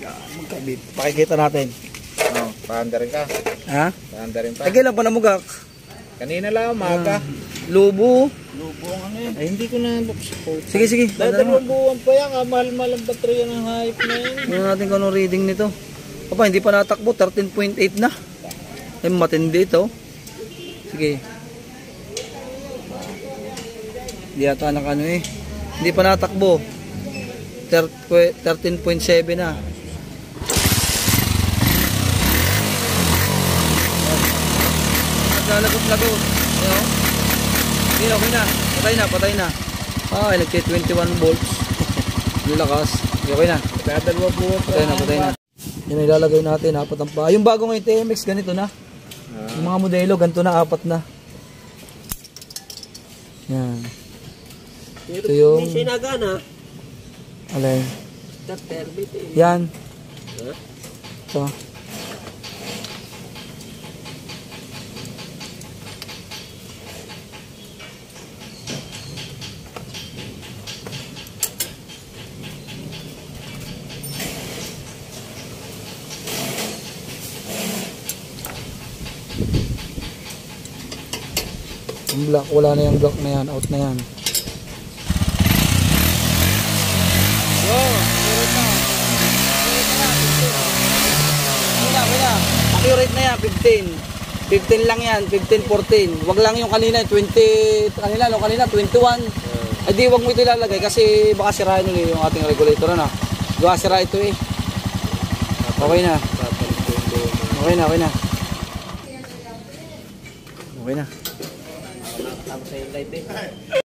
Magkabit. Pakikita natin. Oh, paanda rin ka. Ha? Paanda rin pa. Ay, kailan pa namugak? Kanina lang, umaga. Lubo. Lubo ang ano yan. Ay, hindi ko na support. Sige, sige. Dalawang buwan pa yan. Mahal-mahal ang baterya ng hype na yun. Tingnan natin kung anong reading nito. Papa, hindi pa natakbo. 13.8 na. Ay, matindi ito. Sige. Hindi yata nakano eh. Hindi pa natakbo. 13.7 na. Naglagot-lagot. Ayan. Hindi, okay na. Patay na, patay na. Ay, nagke-21 volts. Nilakas. Okay na. Dalawang buwan pa. Patay na, patay na. Yan ilalagay natin, apat ang pa. Yung bago ngayon TMX, ganito na. Yung mga modelo, ganito na, apat na. Yan. Ito yung... May sinagana. Alay. Starter bit eh. Yan. Ito. Yung black, wala na yung black na yan, out na yan. Accurate na yan, 15. 15 lang yan, 15, 14. Wag lang yung kanina, 20, kanina 21. Ay di wag mo ito ilalagay kasi baka sirain ulit yung ating regulator na. Baka sira ito eh. Okay na. Okay na, okay na. Okay na. Tapos sa yung light eh.